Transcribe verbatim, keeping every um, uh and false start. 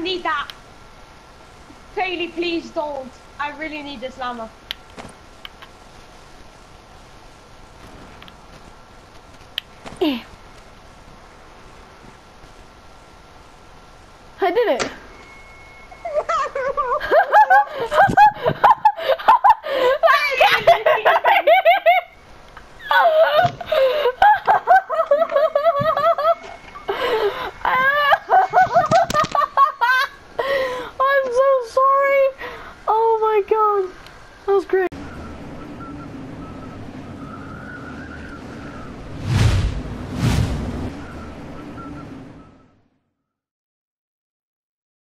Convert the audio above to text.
need that. Kaylee, please don't. I really need this llama. I did it.